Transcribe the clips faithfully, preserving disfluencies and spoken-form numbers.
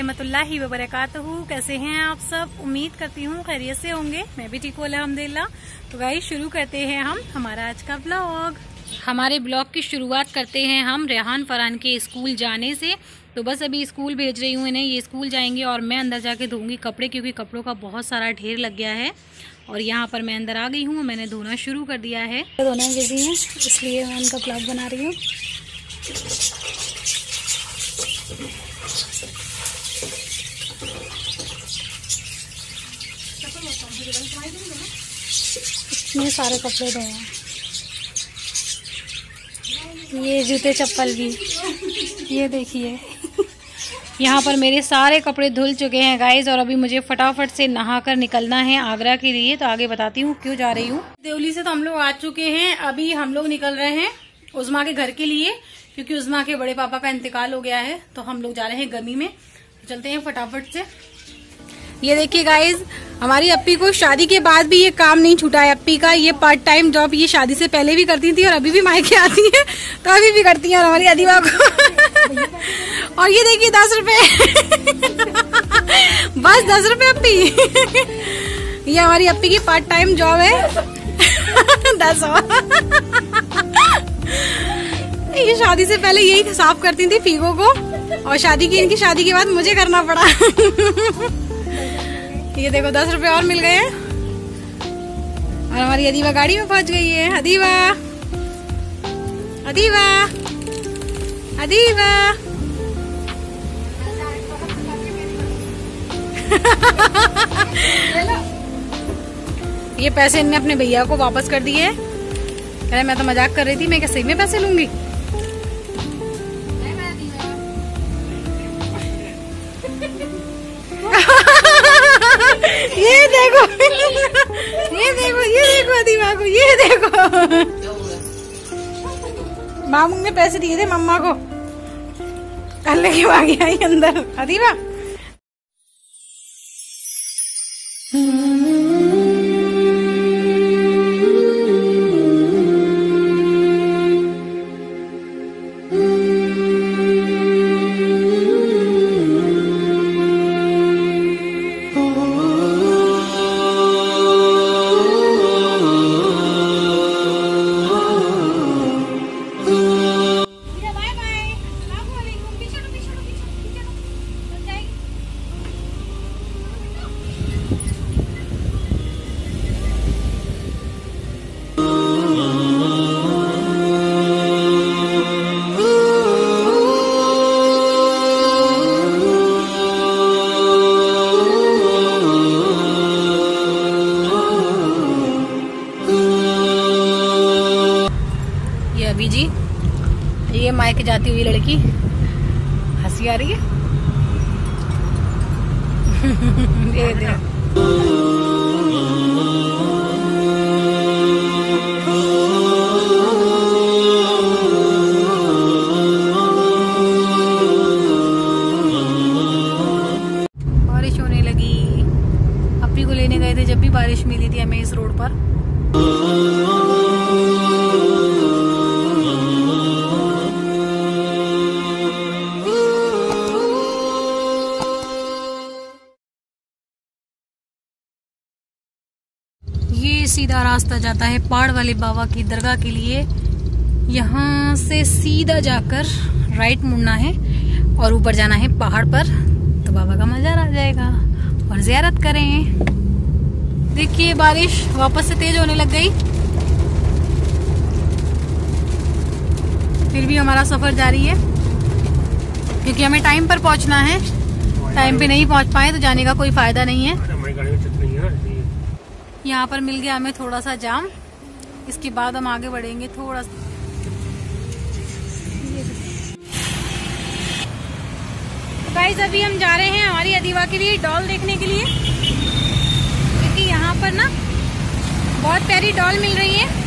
रहमतुल्लाहि व बरकातहू। कैसे हैं आप सब? उम्मीद करती हूँ खैरियत से होंगे। मैं भी ठीक हूँ अल्हम्दुलिल्लाह। तो गाइस शुरू करते हैं हम हमारा आज का ब्लॉग। हमारे ब्लॉग की शुरुआत करते हैं हम रेहान फरहान के स्कूल जाने से। तो बस अभी स्कूल भेज रही हूँ इन्हें, ये स्कूल जाएंगे और मैं अंदर जाके धोऊंगी कपड़े, क्योंकि कपड़ों का बहुत सारा ढेर लग गया है। और यहाँ पर मैं अंदर आ गई हूँ, मैंने धोना शुरू कर दिया है। धोना बिजी हैं इसलिए मैं उनका ब्लॉग बना रही हूँ। इतने सारे कपड़े धोए हैं, ये जूते चप्पल भी, ये देखिए। यहाँ पर मेरे सारे कपड़े धुल चुके हैं गाइज, और अभी मुझे फटाफट से नहाकर निकलना है आगरा के लिए। तो आगे बताती हूँ क्यों जा रही हूँ। देवली से तो हम लोग आ चुके हैं, अभी हम लोग निकल रहे हैं उज़्मा के घर के लिए, क्योंकि उज़्मा के बड़े पापा का इंतकाल हो गया है। तो हम लोग जा रहे हैं गर्मी में, तो चलते हैं फटाफट से। ये देखिए गाइज, हमारी अप्पी को शादी के बाद भी ये काम नहीं छूटा है अप्पी का। ये पार्ट टाइम जॉब ये शादी से पहले भी करती थी और अभी भी मायके आती है तो अभी भी करती है। और हमारी अदीबा को और ये देखिए दस रुपए बस दस रुपए अप्पी। ये हमारी अप्पी की पार्ट टाइम जॉब है दस ये शादी से पहले यही साफ करती थी फीगो को, और शादी की इनकी शादी के बाद मुझे करना पड़ा। ये देखो दस रुपए और मिल गए हैं। और हमारी अदीबा गाड़ी में पहुंच गई है। अदीबा अदीबा अदीबा ये पैसे इनने अपने भैया को वापस कर दिए। कह रहे मैं तो मजाक कर रही थी, मैं क्या सही में पैसे लूंगी? ये देखो ये देखो ये देखो अदीबा को, ये देखो मामू ने पैसे दिए थे मम्मा को, कल के आ गया ही अंदर। अदीबा अभी जी, ये मायके जाती हुई लड़की हंसी आ रही है। ये दे। बारिश होने लगी। अप्पी को लेने गए थे जब भी बारिश मिली थी हमें इस रोड पर। ये सीधा रास्ता जाता है पहाड़ वाले बाबा की दरगाह के लिए। यहाँ से सीधा जाकर राइट मुड़ना है और ऊपर जाना है पहाड़ पर, तो बाबा का मजा आ जाएगा और ज़ियारत करें। देखिए बारिश वापस से तेज होने लग गई, फिर भी हमारा सफर जारी है, क्योंकि हमें टाइम पर पहुंचना है। टाइम पे नहीं पहुंच पाए तो जाने का कोई फायदा नहीं है। यहाँ पर मिल गया हमें थोड़ा सा जाम, इसके बाद हम आगे बढ़ेंगे थोड़ा सा। गाइस अभी हम जा रहे हैं हमारी अदीबा के लिए डॉल देखने के लिए, क्योंकि यहाँ पर ना बहुत प्यारी डॉल मिल रही है।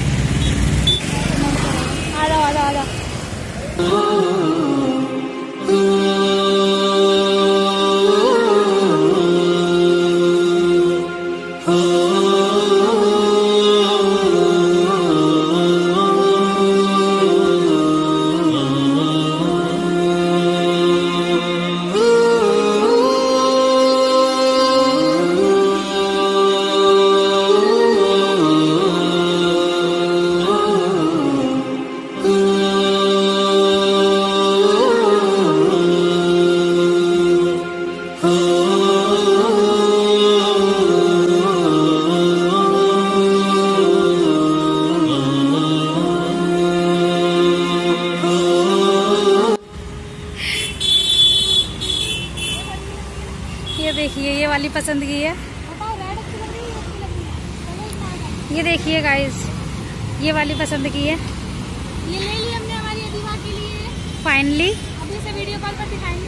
आजा आजा आजा। वाली पसंद की है। ये देखिए गाइस, ये वाली पसंद की है। ये ले ली हमने हमारी अदीबा के लिए फाइनली। अभी से वीडियो कॉल पर दिखाएंगे।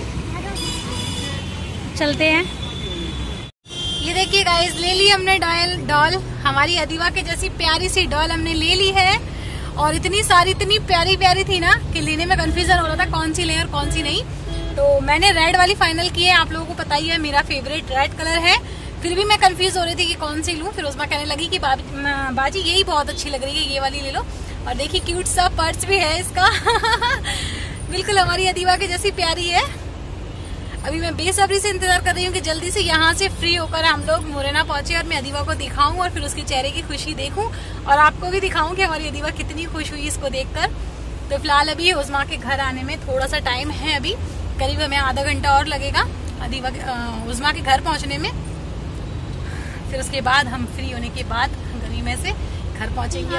चलते हैं। ये देखिए गाइस, ले ली हमने डॉल डॉल हमारी अदीबा के जैसी प्यारी सी डॉल हमने ले ली है। और इतनी सारी इतनी प्यारी प्यारी थी ना कि लेने में कंफ्यूजन हो रहा था कौन सी लें और कौन सी नहीं। तो मैंने रेड वाली फाइनल की है। आप लोगों को पता ही है मेरा फेवरेट रेड कलर है। फिर भी मैं कंफ्यूज हो रही थी कि कौन सी लूं। फिर उसमें कहने लगी कि बाजी यही बहुत अच्छी लग रही है, ये वाली ले लो। और देखिए क्यूट सा पर्स भी है इसका। बिल्कुल हमारी अदीबा के जैसी प्यारी है। अभी मैं बेसब्री से इंतजार कर रही हूँ कि जल्दी से यहाँ से फ्री होकर हम लोग मुरैना पहुंचे और मैं अदीबा को दिखाऊं और फिर उसके चेहरे की खुशी देखूं और आपको भी दिखाऊं कि हमारी अदीबा कितनी खुश हुई इसको देखकर। तो फिलहाल अभी उस्मा के घर आने में थोड़ा सा टाइम है, अभी करीब हमें आधा घंटा और लगेगा अदीबा उस्मा के घर पहुँचने में। फिर उसके बाद हम फ्री होने के बाद गली में से घर पहुँचेंगे।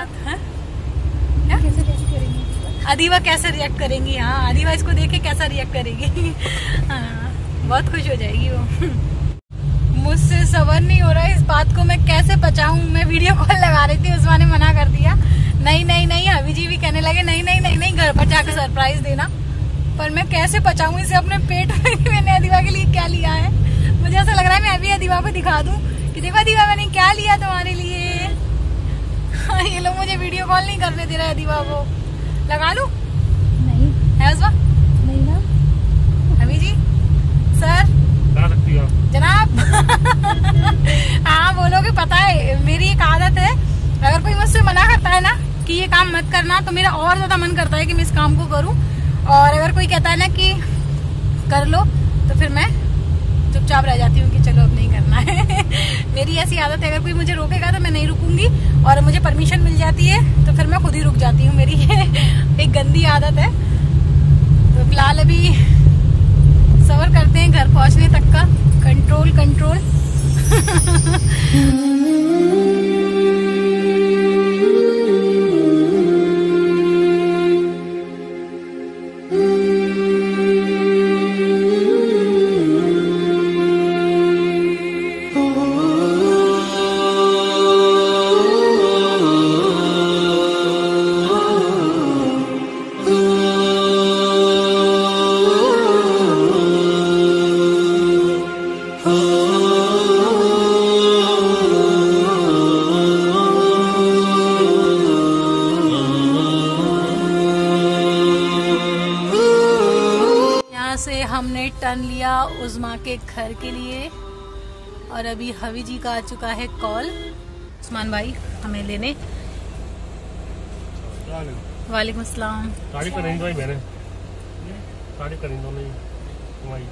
अदीबा कैसे रिएक्ट करेंगी? हाँ, अदीबा इसको देख के कैसा रिएक्ट करेगी? हाँ, बहुत खुश हो जाएगी वो। मुझसे सबर नहीं हो रहा है, इस बात को मैं कैसे बचाऊं। मैं वीडियो कॉल लगा रही थी, उस्मा ने मना कर दिया। नहीं नहीं नहीं, अभी जी भी कहने लगे नहीं नहीं नहीं नहीं, घर पर जाकर सरप्राइज देना। पर मैं कैसे बचाऊं इसे अपने पेट में कि मैंने अदीबा के लिए क्या लिया है। मुझे ऐसा लग रहा है मैं अभी अदीबा को दिखा दूं कि देखो अदीबा मैंने क्या लिया तुम्हारे लिए। हाँ, ये लोग मुझे वीडियो कॉल नहीं करने दे रहे अदीबा को। लगा लूं? नहीं है उस्मा? नहीं ना अभी जी सर लगा सकती हो जनाब। हाँ बोलोगे, पता है मेरी एक आदत है, अगर कोई मुझसे मना करता है ना कि ये काम मत करना तो मेरा और ज्यादा मन करता है कि मैं इस काम को करूं। और अगर कोई कहता है ना कि कर लो तो फिर मैं चुपचाप रह जाती हूँ कि चलो अब नहीं करना है। मेरी ऐसी आदत है, अगर कोई मुझे रोकेगा तो मैं नहीं रुकूंगी और मुझे परमिशन मिल जाती है तो फिर मैं खुद ही रुक जाती हूँ। मेरी एक गंदी आदत है। तो फिलहाल अभी सबर करते हैं घर पहुंचने तक का। Control control. से हमने टर्न लिया उस्मा के घर के लिए और अभी हवी जी का आ चुका है कॉल। उस्मान भाई हमें लेने। वालेकुम अस्सलाम। साड़ी करेंगे भाई मैंने साड़ी करेंगे नहीं भाई।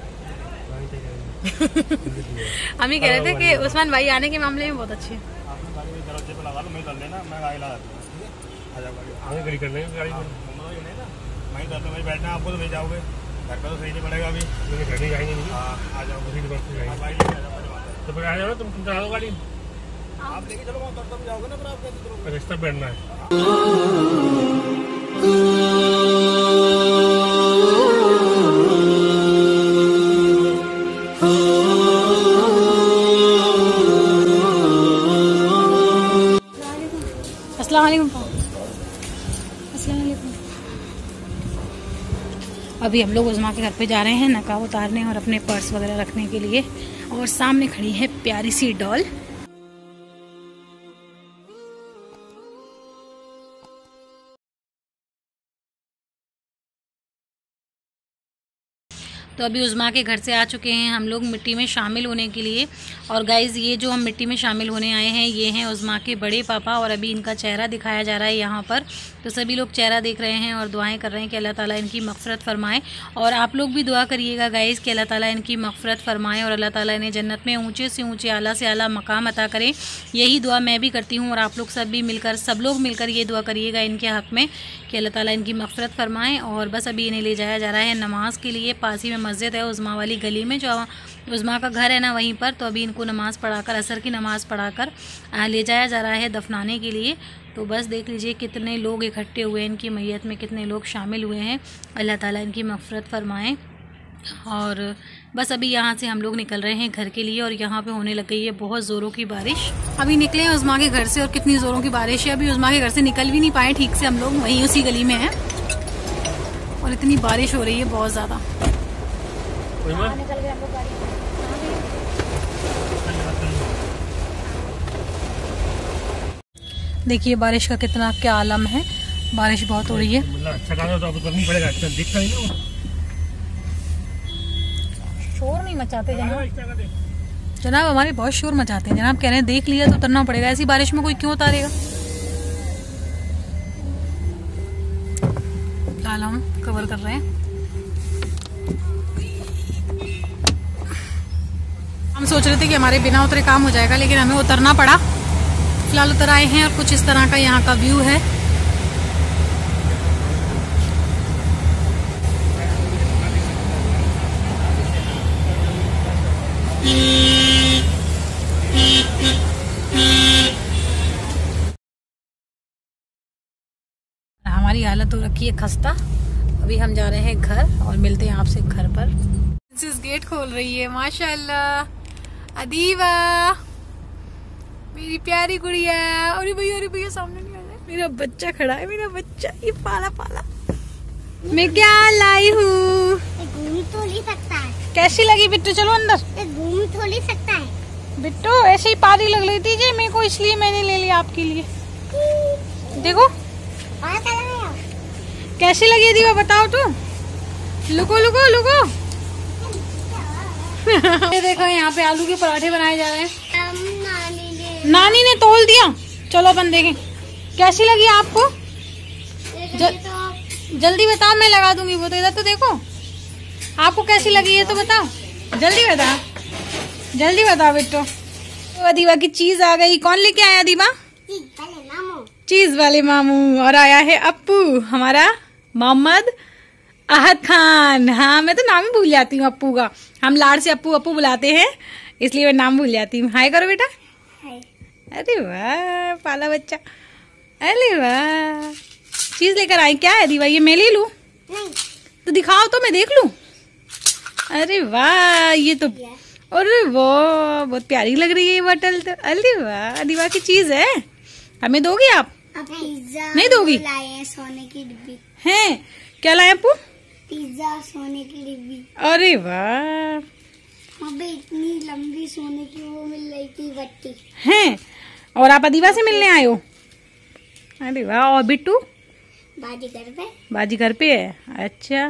हम ही कह रहे थे कि उस्मान भाई आने के मामले में बहुत अच्छे हैं। दरवाजे पे लगा लो, मैं कर लेना, मैं गाड़ी लगा दूंगा। आ जाओ गाड़ी आगे खड़ी कर लेंगे गाड़ी में। मैं कर लूँ, बैठना आपको तो ले जाओगे घर पे तो सही नहीं पड़ेगा। अभी मुझे घर नहीं जाएंगे नहीं। हाँ आ जाओ, उसी दुकान पे जाएंगे तो फिर आ जाओ ना, तुम तुम चला दो गाड़ी, आप लेके चलो वहाँ तब जाओगे ना। फिर आप कैसे रिश्ता बैठना है। अस्सलाम वालेकुम। अस्सलाम वालेकुम। अभी हम लोग उस्मा के घर पे जा रहे हैं नकाब उतारने और अपने पर्स वगैरह रखने के लिए। और सामने खड़ी है प्यारी सी डॉल। तो अभी उस्मा के घर से आ चुके हैं हम लोग मिट्टी में शामिल होने के लिए। और गाइज़ ये जो हम मिट्टी में शामिल होने आए हैं ये हैं उस्मा के बड़े पापा और अभी इनका चेहरा दिखाया जा रहा है यहाँ पर। तो सभी लोग चेहरा देख रहे हैं और दुआएं कर रहे हैं कि अल्लाह ताला इनकी मग़फ़िरत फ़रमाए। और आप लोग भी दुआ करिएगा गाइज़ कि अल्लाह ताला इनकी मग़फ़िरत फ़रमाए और अल्लाह ताला इन्हें जन्नत में ऊँचे से ऊँचे आला से आला मकाम अता करें। यही दुआ मैं भी करती हूँ और आप लोग सब भी मिलकर सब लोग मिलकर ये दुआ करिएगा इनके हक़ में कि अल्लाह ताला इनकी मग़फ़िरत फ़रमाए। और बस अभी इन्हें ले जाया जा रहा है नमाज़ के लिए। पास ही में मस्जिद है उस्मा वाली गली में, जो उस्मा का घर है ना वहीं पर। तो अभी इनको नमाज़ पढ़ाकर असर की नमाज़ पढ़ाकर ले जाया जा रहा है दफनाने के लिए। तो बस देख लीजिए कितने लोग इकट्ठे हुए हैं, इनकी मैयत में कितने लोग शामिल हुए हैं। अल्लाह ताला इनकी मग़फ़िरत फ़रमाएँ। और बस अभी यहाँ से हम लोग निकल रहे हैं घर के लिए और यहाँ पे होने लग गई है बहुत ज़ोरों की बारिश। अभी निकले हैं उस्मा के घर से और कितनी ज़ोरों की बारिश है। अभी उस्मा के घर से निकल भी नहीं पाए ठीक से, हम लोग वहीं उसी गली में हैं और इतनी बारिश हो रही है बहुत ज़्यादा। देखिए बारिश का कितना क्या आलम है, बारिश बहुत हो रही है। शोर नहीं मचाते जनाब, जनाब हमारे बहुत शोर मचाते हैं। जनाब कह रहे हैं देख लिया तो उतरना पड़ेगा, ऐसी बारिश में कोई क्यों उतारेगा। फिलहाल हम कवर कर रहे हैं। हम सोच रहे थे कि हमारे बिना उतरे काम हो जाएगा, लेकिन हमें उतरना पड़ा। फिलहाल उतर आए हैं और कुछ इस तरह का यहाँ का व्यू है। हमारी हालत हो रखी है खस्ता। अभी हम जा रहे हैं घर और मिलते हैं आपसे घर पर। प्रिंसेस गेट खोल रही है, माशाल्लाह। अदीवा मेरी प्यारी गुड़िया। अरे भैया अरे भैया सामने नहीं आ रहा। मेरा बच्चा खड़ा है, मेरा बच्चा ये पाला पाला। मैं क्या लाई हूँ, घूम तो नहीं सकता है। कैसी लगी बिट्टू? चलो अंदर। घूम तो नहीं सकता है बिट्टू, ऐसे ही पारी लग रही थी जी मेरे को, इसलिए मैंने ले लिया आपके लिए। देखो कैसी लगी दीवा, बताओ तो। लुको लुको लुको। ये देखो यहाँ पे आलू के पराठे बनाए जा रहे हैं। नानी ने नानी ने तोल दिया। चलो अपन देखें कैसी लगी आपको। ज... तो जल्दी बताओ, मैं लगा दूंगी वो। तो इधर तो देखो आपको कैसी लगी है तो बताओ, जल्दी बताओ, जल्दी बताओ बिट्टू। तो अदीवा की चीज आ गई। कौन लेके आया अदीवा? चीज वाले मामू। और आया है अप्पू, हमारा मोहम्मद अहद खान। हाँ मैं तो नाम ही भूल जाती हूँ अप्पू का। हम लाड़ से अप्पू अप्पू बुलाते हैं, इसलिए मैं नाम भूल जाती हूँ। हाय करो बेटा। अरे वाह पाला बच्चा। अरे वाह चीज लेकर आई। क्या है दीवा, ये मैं ले लूं? नहीं तो दिखाओ तो मैं देख लूं। अरे वाह ये तो, अरे वाह बहुत प्यारी लग रही है ये बोतल तो। अरे वाह दीवा की चीज है, हमें दोगी आप? पिज्जा नहीं दोगी? लाए हैं सोने की डिब्बी। हैं क्या लाए अप्पू? पिज्जा सोने की डिब्बी। अरे वाह अबे इतनी लंबी सोने की वो मिल रही थी बट्टी। हैं, और आप अदीवा से मिलने आए हो? अरे वाह। और बिट्टू? बाजी घर पे। बाजी घर पे है। अच्छा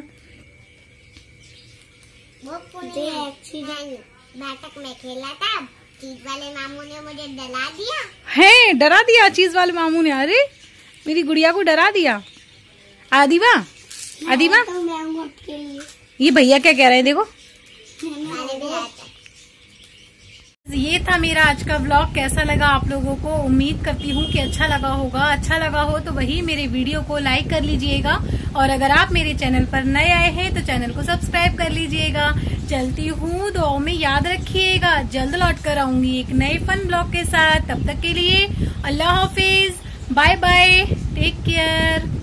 मुझे एक्सीडेंट बैठक में खेला था, चीज वाले मामू ने मुझे डरा दिया। है डरा दिया चीज वाले मामू ने? अरे मेरी गुड़िया को डरा दिया। अदीवा अदीवा तो मैं हूँ आपके लिए। ये भैया क्या कह रहे हैं देखो। मैंने भी आया था। ये था मेरा आज का व्लॉग। कैसा लगा आप लोगों को? उम्मीद करती हूँ कि अच्छा लगा होगा। अच्छा लगा हो तो वही मेरे वीडियो को लाइक कर लीजिएगा, और अगर आप मेरे चैनल पर नए आए हैं तो चैनल को सब्सक्राइब कर लीजिएगा। चलती हूँ, दुआओं में याद रखिएगा। जल्द लौट कर आऊंगी एक नए फन ब्लॉग के साथ। तब तक के लिए अल्लाह हाफिज, बाय बाय, टेक केयर।